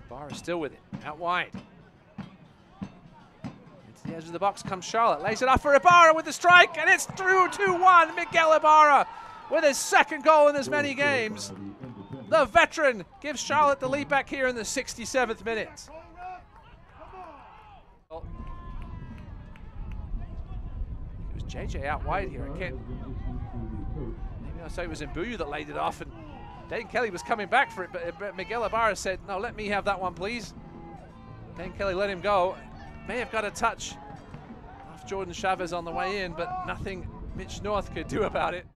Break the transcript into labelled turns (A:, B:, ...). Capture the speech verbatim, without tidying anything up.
A: Ibarra still with it, out wide. Into the edge of the box comes Charlotte, lays it off for Ibarra with the strike, and it's through two one. Miguel Ibarra with his second goal in as many games. The veteran gives Charlotte the lead back here in the sixty-seventh minute. It was J J out wide here. I can't, maybe I say it was Mbuyu that laid it off, and Dane Kelly was coming back for it, but, but Miguel Ibarra said, no, let me have that one, please. Dane Kelly let him go. May have got a touch off Jordan Chavez on the way in, but nothing Mitch North could do about it.